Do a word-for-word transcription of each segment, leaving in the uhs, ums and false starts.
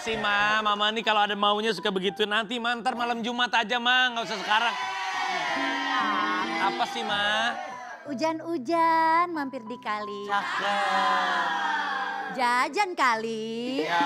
sih, Ma? Mama nih kalau ada maunya suka begitu. Nanti, Ma, ntar malam Jumat aja, Ma. Nggak usah sekarang. Apa sih, Ma? Hujan-hujan mampir di kali. Cakep. Jajan kali. Ya.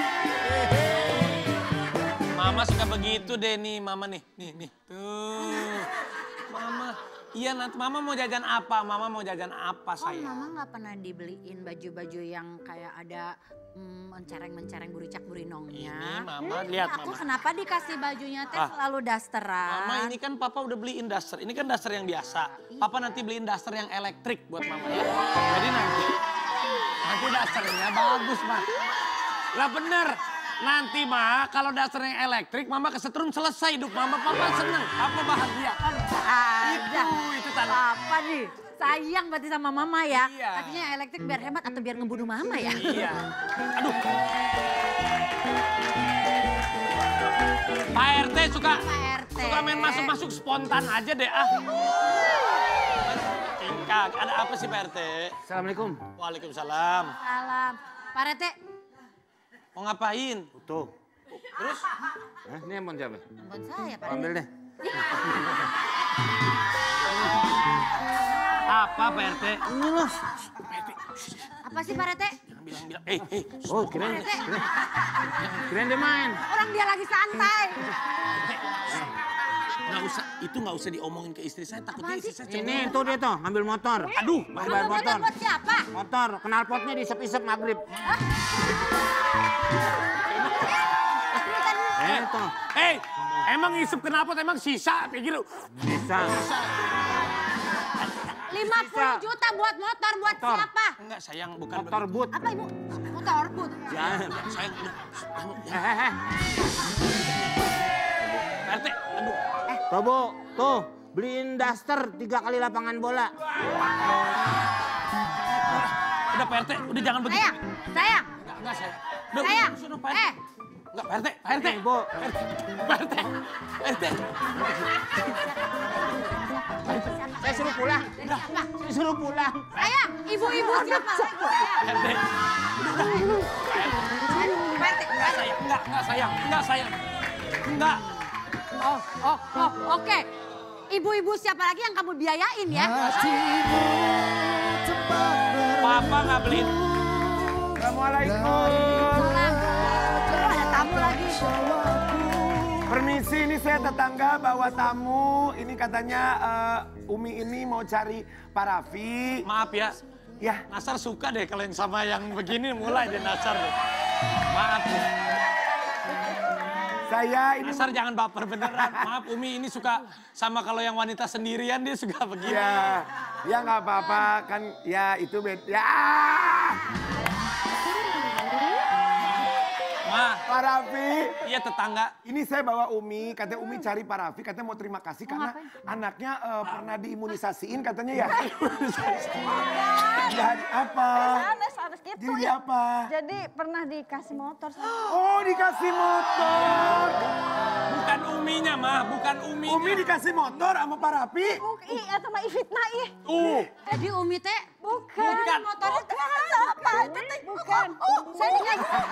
Mama suka begitu deh nih, Mama nih. Nih, nih. Tuh. Mama. Iya, nanti Mama mau jajan apa? Mama mau jajan apa, Oh, sayang? Mama nggak pernah dibeliin baju-baju yang kayak ada mm, mencereng-mencereng buricak burinongnya. Ini Mama, lihat Aku Mama. kenapa dikasih bajunya teh Ah. selalu dasteran? Mama, ini kan Papa udah beliin daster. Ini kan daster yang biasa. Papa nanti beliin daster yang elektrik buat Mama ya. Jadi nanti, nanti dasternya bagus, Ma. Lah bener. Nanti, Ma, kalau dasternya elektrik, Mama kesetrum selesai hidup Mama. Papa seneng, Papa bahagia. Ada. Itu, itu tanda. Apa nih? Sayang berarti sama Mama ya. Iya. Artinya elektrik biar hemat atau biar ngebunuh Mama ya? Iya. Aduh. Pak R T suka, Pak R T. suka main masuk-masuk spontan aja deh, ah. Tingkak, ada apa sih Pak R T? Assalamualaikum. Waalaikumsalam. Salam. Pak R T. Mau ngapain? Tuh. Terus? Hah, ini handphone siapa? Buat saya Pak R T. Ambil deh. Apa Pak R T? Ini loh. Apa sih Pak R T? Bilang-bilang, eh, eh. Oh, kirain. Pak R T. Kirain dia main. Orang dia lagi santai. Nggak usah, itu nggak usah diomongin ke istri saya, takutnya Apaan istri sih? saya cemburu. Ini tuh dia tuh, ngambil motor. Aduh, Mau Kamu bayar motor motor. buat siapa? Motor, knalpotnya diisep-isep maghrib. Eh, tuh. Eh, emang isep knalpot emang sisa? Pikir Bisa. lima puluh juta buat motor buat Motor. siapa? enggak sayang, bukan Motor begitu. boot. Apa Ibu? Motor but. Jangan. Sayang, udah. Kamu, Eh, ya. eh, eh. Pak R T, aduh. Tuh, Bu. Tuh, beliin daster tiga kali lapangan bola. Udah Pak R T, udah jangan begitu. Sayang, sayang, Enggak, enggak sayang. Udah, sayang. udah, Pak R T. Eh, Enggak, Pak R T, Pak R T. Nih, Bu. Pak R T, Pak R T. Saya suruh pulang. siapa? Saya suruh pulang. Sayang, ibu-ibu siapa lagi? Sayang. Pak R T. Pak R T, Enggak sayang, enggak, enggak sayang, enggak sayang. Enggak. Oh, oh, oh, oke. Ibu-ibu siapa lagi yang kamu biayain ya? Papa nggak beliin. Assalamualaikum. Salam. Oh, ada tamu lagi. Permisi, ini saya tetangga bawa tamu. Ini katanya eh, Umi ini mau cari Pak Raffi. Maaf ya, Ya, Nasar suka deh kalau yang sama yang begini mulai deh Nasar deh. Maaf ya. saya ini... Nasar jangan baper beneran. Maaf Umi ini suka sama kalau yang wanita sendirian dia suka begini. Ya, ya nggak apa-apa. Kan ya itu beda. Ya, Ma, Pak Raffi. iya tetangga. Ini saya bawa Umi, katanya Umi cari Pak Raffi, katanya mau terima kasih karena anaknya eh, pernah diimunisasiin katanya ya. Jadi apa? Sanes, sanes gitu Jadi ya. apa? Jadi pernah dikasih motor sama Oh, dikasih motor. Bukan Uminya mah, bukan Uminya. Umi dikasih motor sama Pak Raffi. Ih, eta mah ifitna ih. Uh, Jadi Umi teh Bukan. Bukan. motornya teh Apa itu teh? Bukan. Oh, saya dikasih.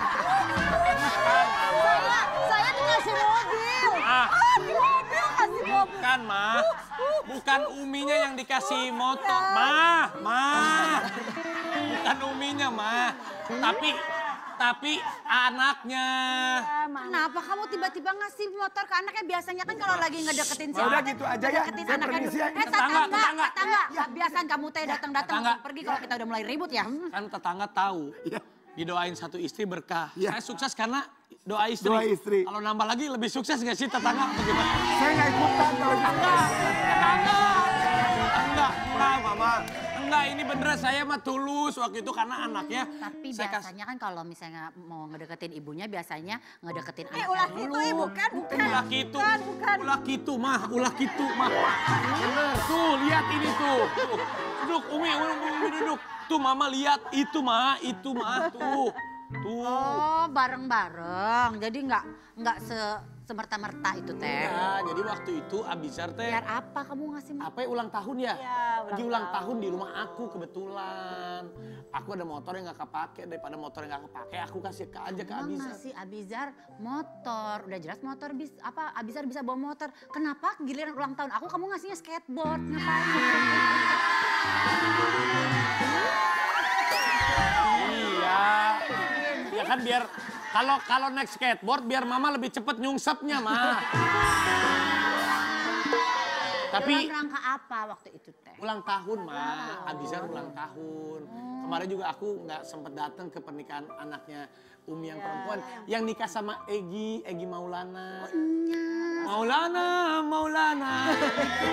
saya, saya dikasih mobil. Ah. Ah, di mobil kasih mobil. bukan mah. Bukan Uminya yang dikasih motor. Mah, mah. Bukan Uminya mah. Tapi, tapi anaknya. Kenapa kamu tiba-tiba ngasih motor ke anaknya? Biasanya kan kalau lagi ngedeketin si Ya udah anak, gitu aja ya. ngedeketin Saya anaknya. permisi ya. Eh Tetangga, tetangga, tetangga. tetangga. Kebiasaan kamu teh datang-datang Tetangga. langsung pergi kalau kita udah mulai ribut ya. Hmm. Kan tetangga tahu. Didoain satu istri berkah. Iya. Saya sukses karena doa istri. Doa istri. Kalau nambah lagi lebih sukses gak sih tetangga? Bagaimana? Saya nggak ikutan kalau gitu. Enggak, enggak, enggak, Mama. Enggak, ini beneran saya mah tulus waktu itu karena anaknya. Tapi saya kasih- biasanya kan kalau misalnya mau ngedeketin ibunya biasanya ngedeketin Eh, anaknya ulah dulu. gitu, eh, bukan, bukan. Ulah gitu, Bukan, bukan. ulah gitu mah, ulah gitu mah. Bener, tuh lihat ini tuh. Tuh. Duduk, Umi, Umi, Umi duduk. Tuh Mama lihat, itu mah, itu mah, tuh. Tuh. Oh, bareng-bareng. Jadi nggak nggak se semerta-merta itu teh. Ya, jadi waktu itu Abizar teh. Biar apa kamu ngasih makan? Apa ya, ulang tahun ya? Iya, ulang Lagi ulang tahun. tahun di rumah aku kebetulan. Aku ada motor yang gak kepake, daripada motor yang gak kepake aku kasih ke aja ke Emang Abizar. ngasih Abizar motor, udah jelas motor bis, apa Abizar bisa bawa motor. Kenapa giliran ulang tahun aku kamu ngasihnya skateboard? Ngapain? Iya. Ya kan biar kalau kalau naik skateboard biar mama lebih cepet nyungsepnya mah. Tapi Dalam rangka apa waktu itu teh? ulang tahun mah, Abizar ulang tahun. Kemarin juga aku nggak sempet datang ke pernikahan anaknya Umi yang perempuan yang nikah sama Egi, Egi Maulana. Maulana, Maulana itu.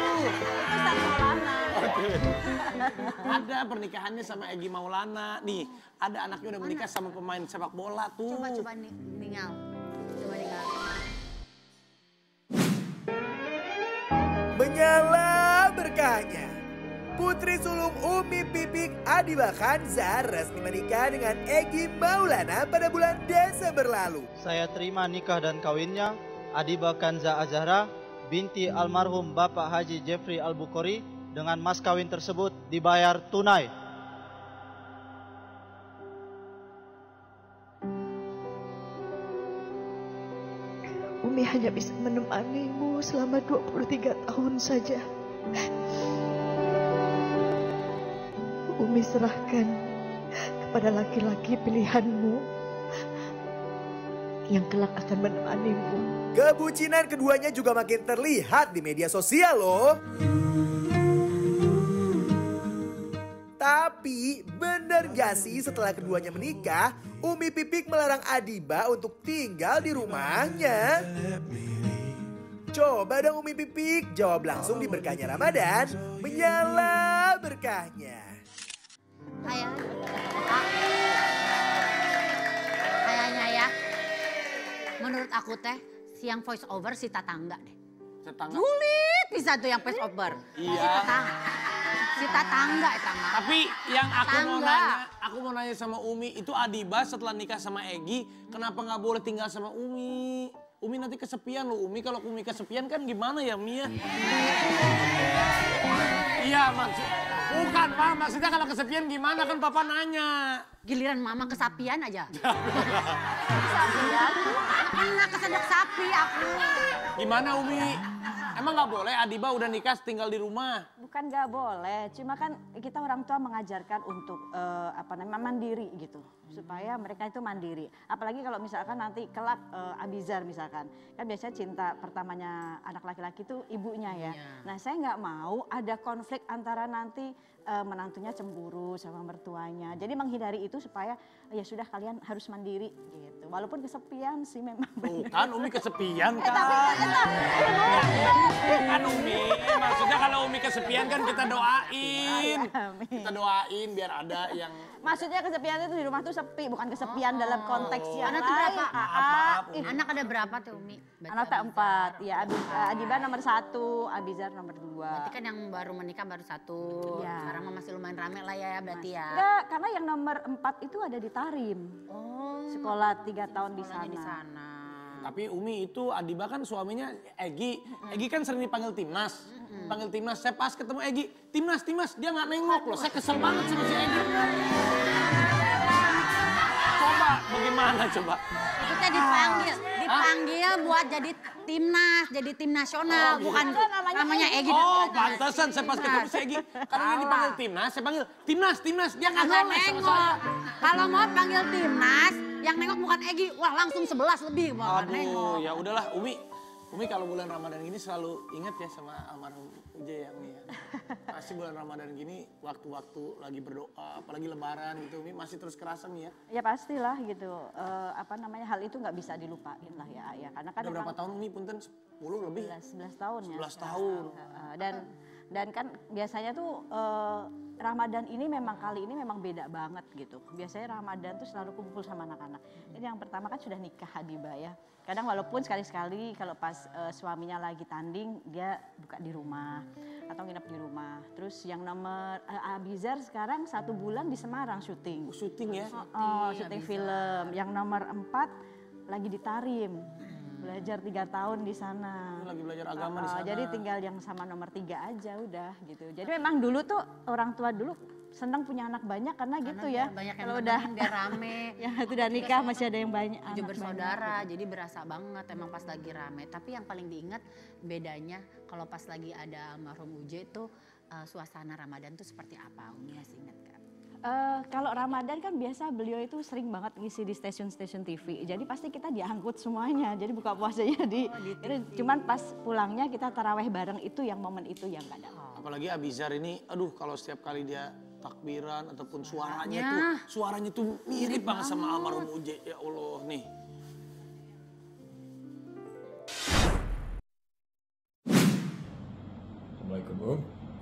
Ada pernikahannya sama Egi Maulana. Nih, ada anaknya udah menikah sama pemain sepak bola tuh. Coba coba nih, ningal. Coba ningal. Menyala berkahnya. Putri sulung Umi Pipik Adiba Khanza resmi menikah dengan Egi Maulana pada bulan Desember lalu. Saya terima nikah dan kawinnya Adiba Khanza Azahra binti almarhum Bapak Haji Jeffrey Al-Bukhari dengan mas kawin tersebut dibayar tunai. Umi hanya bisa menemanimu selama dua puluh tiga tahun saja. Umi serahkan kepada laki-laki pilihanmu yang kelak akan menemanimu. Kebucinan keduanya juga makin terlihat di media sosial loh. Tapi bener gak sih setelah keduanya menikah, Umi Pipik melarang Adiba untuk tinggal di rumahnya? Coba dong Umi Pipik jawab langsung di berkahnya Ramadan. Menyala berkahnya. Kayak, kayaknya ya, menurut aku teh, si yang voice over si Tatangga deh. Tetangga. Sulit bisa tuh yang voice over. Iya. Si Tatangga. Si Tatangga eta mah. Tapi yang aku mau Tetangga. nanya, aku mau nanya sama Umi, itu Adiba setelah nikah sama Egi, kenapa nggak boleh tinggal sama Umi? Umi nanti kesepian loh, Umi kalau Umi kesepian kan gimana ya Mia? Iya maksud, bukan Pak, maksudnya kalau kesepian gimana kan Papa nanya. Giliran mama kesapian aja. Enak kesedek sapi aku. Gimana Umi? Emang nggak boleh Adiba udah nikah tinggal di rumah? Bukan nggak boleh, cuma kan kita orang tua mengajarkan untuk eh, apa namanya mandiri gitu, supaya mereka itu mandiri. Apalagi kalau misalkan nanti kelak eh, Abizar misalkan, kan biasanya cinta pertamanya anak laki-laki itu ibunya ya. Nah saya nggak mau ada konflik antara nanti eh, menantunya cemburu sama mertuanya. Jadi menghindari itu supaya ya sudah kalian harus mandiri gitu. Walaupun kesepian sih memang. Tuh kan Umi kesepian Eh, tapi kan? Kan Umi, maksudnya kalau Umi kesepian kan kita doain. Amin. Kita doain biar ada yang... Maksudnya kesepian itu di rumah tuh sepi, bukan kesepian dalam konteks yang Anak tuh berapa? lain. Maaf, maaf, Umi. Anak ada berapa tuh Umi? Berarti Anak tak Abizar. empat, ya Abi- Adiba nomor satu, Abizar nomor dua. Berarti kan yang baru menikah baru satu. Iya. Sekarang mah masih lumayan rame lah ya berarti ya. Enggak, karena yang nomor empat itu ada di Tarim. Oh, Sekolah tiga tahun di sekolahnya di sana. sana. Tapi Umi itu Adiba kan suaminya Egi. Egi kan sering dipanggil Timnas. Panggil Timnas, saya pas ketemu Egi. Timnas, Timnas, dia nggak nengok loh. Saya kesel banget sama si Egi. Coba, bagaimana coba? Kita dipanggil, dipanggil buat jadi timnas, jadi tim nasional, bukan namanya namanya Egi. Oh, pantesan saya pas ketemu si Egi. Karena dia dipanggil Timnas, saya panggil Timnas, Timnas. Dia nggak Kagak noleh sama nengok. saya. Kalau mau panggil timnas, yang nengok bukan Egi, wah langsung sebelas lebih mau nengok. Aduh, ya udahlah Umi. Umi kalau bulan Ramadan gini selalu ingat ya sama almarhum Uje ya Umi ya. Pasti bulan Ramadan gini waktu-waktu lagi berdoa, apalagi lebaran gitu Umi masih terus kerasa Umi ya. Ya pastilah gitu, Eh, apa namanya hal itu nggak bisa dilupain lah ya, ya. Karena kan Udah berapa memang tahun Umi punten? sepuluh lebih? sebelas tahun ya. sebelas tahun. Eh, Dan dan kan biasanya tuh eh, Ramadan ini memang kali ini memang beda banget gitu. Biasanya Ramadan tuh selalu kumpul sama anak-anak. Ini yang pertama kan sudah nikah Adiba ya. Kadang walaupun sekali-sekali kalau pas eh, suaminya lagi tanding dia buka di rumah atau nginep di rumah. Terus yang nomor eh, Abizar sekarang satu bulan di Semarang syuting. Syuting ya? Oh, syuting film. Yang nomor empat lagi di Tarim. belajar tiga tahun di sana. Lagi belajar agama di Uh, sana. Jadi tinggal yang sama nomor tiga aja udah gitu. Jadi memang dulu tuh orang tua dulu senang punya anak banyak karena, Karena gitu biar ya. banyak yang Kalau nonton, udah biar rame. yang satu udah nikah masih ada yang banyak Tujuh anak bersaudara, banyak, gitu. jadi berasa banget emang pas lagi rame. Tapi yang paling diingat bedanya kalau pas lagi ada almarhum Uje itu uh, suasana Ramadan tuh seperti apa? Umi masih ingat kan? Uh, kalau Ramadan kan biasa beliau itu sering banget ngisi di stasiun-stasiun T V. Jadi pasti kita diangkut semuanya. Jadi buka puasanya di, Oh, di T V. itu, cuman pas pulangnya kita taraweh bareng itu yang momen itu yang gak ada. Apalagi Abizar ini, aduh kalau setiap kali dia takbiran ataupun suaranya Suaranya. tuh, suaranya tuh mirip banget sama almarhum Uje. Ya Allah nih. Assalamualaikum, Om.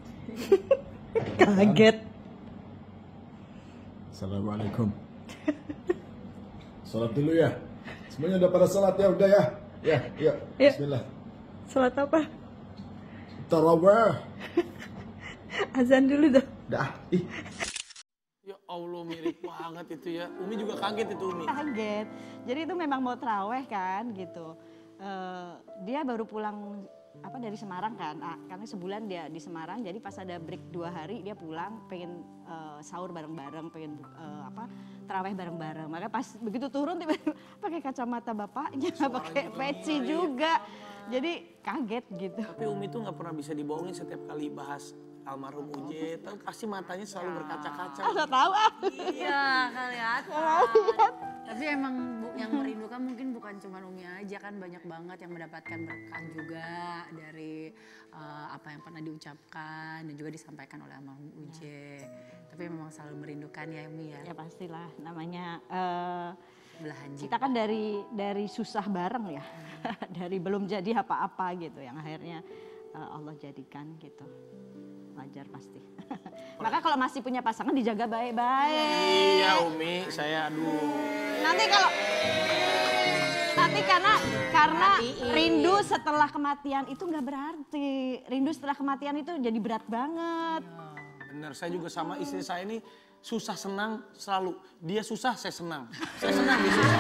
Kaget. Assalamualaikum. Salat dulu ya. Semuanya udah pada salat ya, udah ya. Ya, ya. Ya. Bismillah. Salat apa? Tarawih. Azan dulu dah. Dah. Ih. Ya Allah mirip banget itu ya. Umi juga kaget itu Umi. Kaget. Jadi itu memang mau teraweh kan gitu. Eh, dia baru pulang apa dari Semarang kan, ah, karena sebulan dia di Semarang, jadi pas ada break dua hari dia pulang, pengen eh, sahur bareng-bareng, pengen eh, apa teraweh bareng-bareng. Maka pas begitu turun tiba-tiba pakai kacamata bapaknya, pakai peci juga, jadi kaget gitu. Tapi Umi tuh nggak pernah bisa dibohongin setiap kali bahas almarhum Uje. Tahu pasti matanya selalu berkaca-kaca. Udah tahu ah. Iya, kelihatan. Tapi emang bu, yang merindukan mungkin bukan cuma Umi aja kan, banyak banget yang mendapatkan berkah juga dari uh, apa yang pernah diucapkan dan juga disampaikan oleh almarhum Uje. Tapi memang selalu merindukan ya Umi ya. Ya pastilah, namanya eh, Belahan kita kan dari dari susah bareng ya, dari belum jadi apa-apa gitu, yang akhirnya eh, Allah jadikan gitu. Wajar pasti. Maka kalau masih punya pasangan dijaga baik-baik. Iya Umi, saya aduh. Nanti kalau nanti karena karena Perhatiin. rindu setelah kematian itu nggak berarti. Rindu setelah kematian itu jadi berat banget. Bener, saya juga sama istri saya ini susah senang selalu. Dia susah, saya senang. Saya senang, dia susah.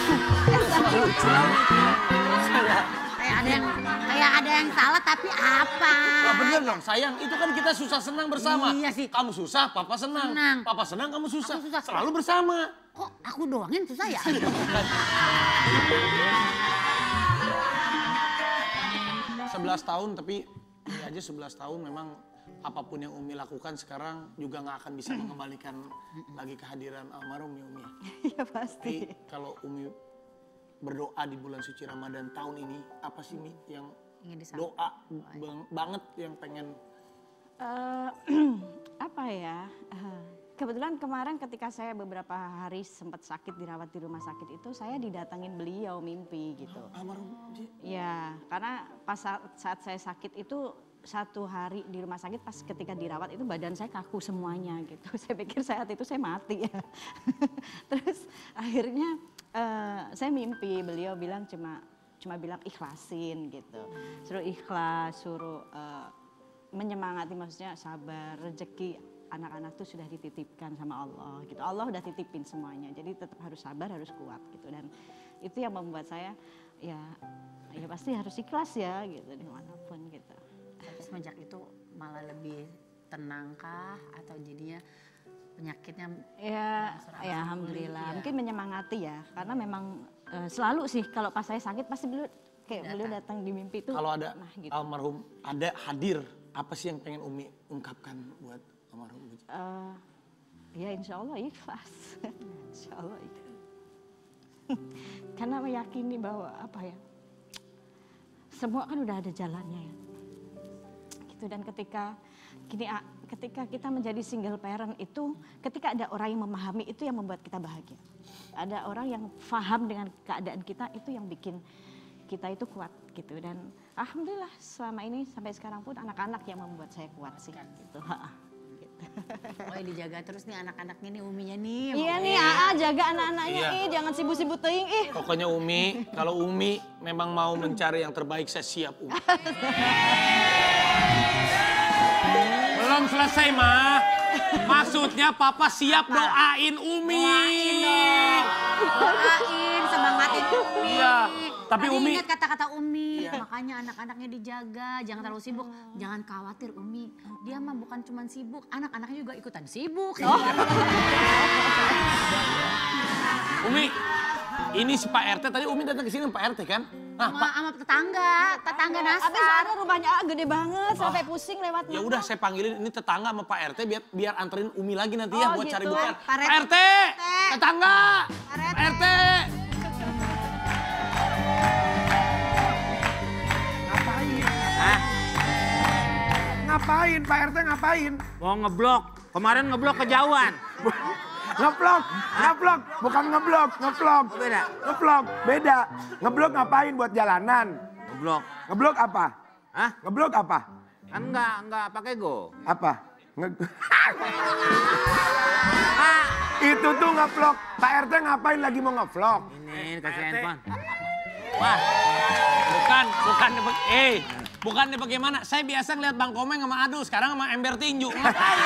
Kayak ada yang kayak ada yang salah tapi apa? Wah bener dong, sayang. Itu kan kita susah senang bersama. Iya sih. Kamu susah, papa senang. Senang. Papa senang, kamu susah. Aku susah. Selalu bersama. Kok aku doangin susah ya? sebelas tahun tapi ini aja sebelas tahun memang apapun yang Umi lakukan sekarang juga nggak akan bisa mengembalikan lagi kehadiran almarhum ya Umi. Iya pasti. Tapi kalau Umi berdoa di bulan suci Ramadan tahun ini apa sih Mi yang Ingin disampaikan. doa bang, banget yang pengen Eh, apa ya? Eh, kebetulan kemarin ketika saya beberapa hari sempat sakit dirawat di rumah sakit itu saya didatangin beliau mimpi gitu. almarhum Uje? Ya, karena pas saat, saat saya sakit itu satu hari di rumah sakit pas ketika dirawat itu badan saya kaku semuanya gitu. Saya pikir saat itu saya mati ya. Terus akhirnya eh, saya mimpi beliau bilang cuma cuma bilang ikhlasin gitu. Suruh ikhlas, suruh eh, menyemangati, maksudnya sabar, rezeki anak-anak tuh sudah dititipkan sama Allah gitu. Allah udah titipin semuanya. Jadi tetap harus sabar, harus kuat gitu. Dan itu yang membuat saya ya ya pasti harus ikhlas ya gitu dimanapun gitu. Tapi semenjak itu malah lebih tenang kah atau jadinya penyakitnya Ya, berangsur-angsur ya alhamdulillah. pulih, ya. Mungkin menyemangati ya, karena memang eh, selalu sih kalau pas saya sakit pasti beliau kayak beliau datang di mimpi itu. Kalau ada nah, gitu. almarhum ada hadir apa sih yang pengen Umi ungkapkan buat almarhum Uje? Eh, ya insya Allah ikhlas, insya Allah ikhlas. Karena meyakini bahwa apa ya, semua kan udah ada jalannya ya. Gitu, dan ketika gini, ah, ketika kita menjadi single parent itu, ketika ada orang yang memahami itu yang membuat kita bahagia. Ada orang yang paham dengan keadaan kita itu yang bikin kita itu kuat gitu. Dan alhamdulillah selama ini sampai sekarang pun anak-anak yang membuat saya kuat sih gitu. Oh ya dijaga terus nih anak-anaknya nih Uminya nih. Iya nih Aa jaga anak-anaknya Iya. ih jangan sibuk-sibuk teuing ih. Pokoknya Umi, kalau Umi memang mau mencari yang terbaik saya siap Umi. Belum selesai mah. Maksudnya Papa siap doain Umi. Doain dong. Doain, semangatin Umi. Iya, tapi Tadi Umi- ingat kata-kata Umi, makanya anak-anaknya dijaga, jangan terlalu sibuk. Jangan khawatir Umi, dia mah bukan cuma sibuk, anak-anaknya juga ikutan sibuk. Oh. Umi, ini si Pak R T, tadi Umi datang ke sini Pak R T kan? Nah, Sama, sama tetangga, tetangga Habis Nasar. ada rumahnya ah, gede banget sampai pusing lewat. ya udah saya panggilin ini tetangga sama Pak R T biar biar anterin Umi lagi nanti ya Oh, buat gitu. cari bukan. Pak Pak R T. R T, tetangga, Pak R T. Ngapain? Hah? Ngapain Pak R T ngapain? Mau ngeblok. Kemarin ngeblok kejauhan. Ngeblok, ngeblok, bukan ngeblok, ngeblok. Oh, beda? Ngeblok, beda. Ngeblok ngapain buat jalanan? Ngeblok. Ngeblok apa? Hah? Ngeblok apa? Kan enggak, enggak pakai go. Apa? Nge Itu tuh ngeblok. Pak R T ngapain lagi mau ngevlog? Ini kasih handphone. Wah, bukan, bukan, eh, bukannya bagaimana? Saya biasa ngeliat Bang Komeng sama Adu, sekarang sama Ember Tinju. Ngapain?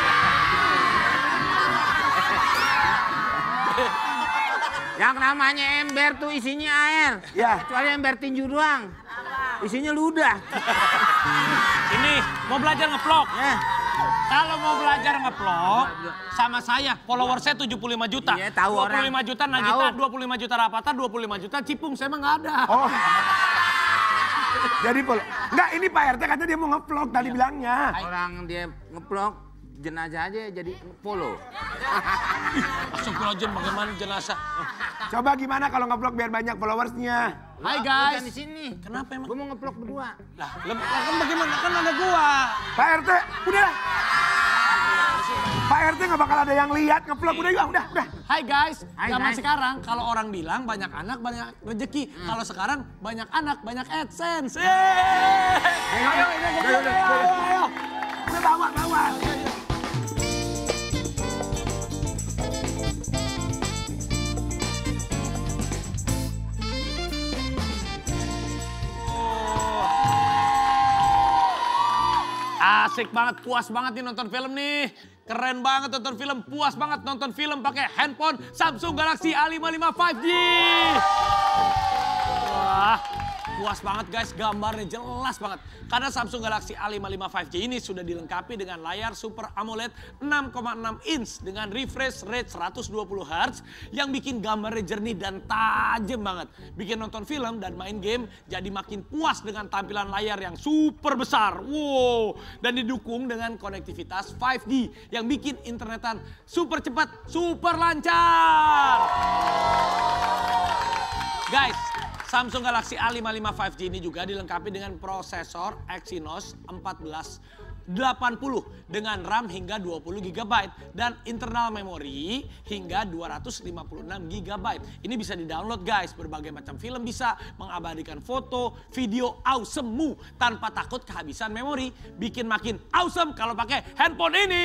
Yang namanya ember tuh isinya air. Ya. Kecuali ember tinju doang. Isinya ludah. Ini mau belajar ngevlog. Ya. Kalau mau belajar ngevlog sama saya, follower saya tujuh puluh lima juta. Iya, tahu dua puluh lima orang. juta Nagita, Tahu. dua puluh lima juta Rapatar, dua puluh lima juta Cipung. Saya mah nggak ada. Oh. Jadi polo. Enggak, ini Pak R T katanya dia mau ngevlog tadi bilangnya. Orang dia ngeblok jenazah aja jadi polo. Astagfirullahaladzim, bagaimana jenazah? Coba gimana kalau ngevlog biar banyak followersnya? Hai Bukan guys. di sini. Kenapa emang? Gue mau ngeblok berdua. Lah, lem- lah kan bagaimana? Kan ada gua. Pak R T, udah. Pak R T nggak bakal ada yang lihat ngevlog, udah ya, udah, udah. Hai guys, Hai, zaman guys. sekarang kalau orang bilang banyak anak banyak rezeki. Kalau sekarang banyak anak banyak AdSense. Yeay! Ayo, ayo, ayo, ayo, ayo, ayo. Udah bawa, bawa. Asik banget, puas banget nih nonton film nih. Keren banget nonton film, puas banget nonton film pakai handphone Samsung Galaxy A lima puluh lima lima G. Wah, puas banget guys, gambarnya jelas banget. Karena Samsung Galaxy A lima puluh lima lima G ini sudah dilengkapi dengan layar Super AMOLED enam koma enam inch dengan refresh rate seratus dua puluh hertz yang bikin gambarnya jernih dan tajam banget. Bikin nonton film dan main game jadi makin puas dengan tampilan layar yang super besar. Wow, dan didukung dengan konektivitas lima G yang bikin internetan super cepat, super lancar. Guys, Samsung Galaxy A lima puluh lima lima G ini juga dilengkapi dengan prosesor Exynos empat belas delapan puluh dengan RAM hingga dua puluh giga byte dan internal memori hingga dua ratus lima puluh enam giga byte. Ini bisa di-download guys, berbagai macam film bisa, mengabadikan foto, video awesome-mu tanpa takut kehabisan memori. Bikin makin awesome kalau pakai handphone ini.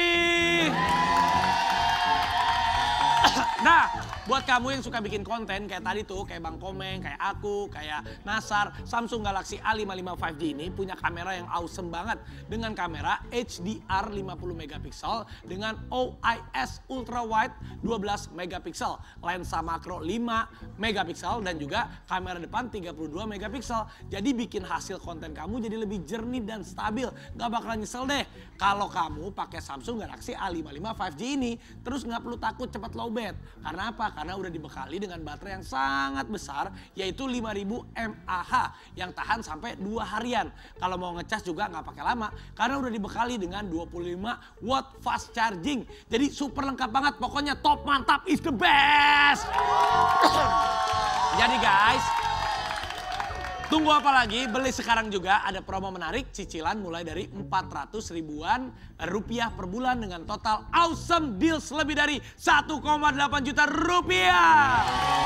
Nah, buat kamu yang suka bikin konten kayak tadi tuh, kayak Bang Komeng, kayak aku, kayak Nasar, Samsung Galaxy A lima puluh lima lima G ini punya kamera yang awesome banget. Dengan kamera H D R lima puluh megapiksel dengan O I S Ultra Wide dua belas megapiksel, lensa makro lima megapiksel dan juga kamera depan tiga puluh dua megapiksel. Jadi bikin hasil konten kamu jadi lebih jernih dan stabil. Gak bakalan nyesel deh kalau kamu pakai Samsung Galaxy A lima puluh lima lima G ini. Terus gak perlu takut cepat lowbat. Karena apa? Karena udah dibekali dengan baterai yang sangat besar yaitu lima ribu mAh yang tahan sampai dua harian. Kalau mau ngecas juga nggak pakai lama karena udah dibekali dengan dua puluh lima watt fast charging. Jadi super lengkap banget, pokoknya top mantap is the best. Jadi guys, tunggu apa lagi? Beli sekarang juga, ada promo menarik, cicilan mulai dari empat ratus ribuan rupiah per bulan dengan total awesome deals lebih dari satu koma delapan juta rupiah.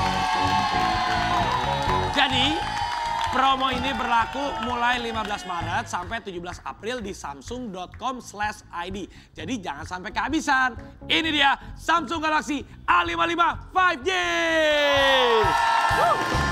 Jadi promo ini berlaku mulai lima belas Maret sampai tujuh belas April di samsung dot com slash i d. Jadi jangan sampai kehabisan. Ini dia Samsung Galaxy A lima puluh lima lima G. Woo!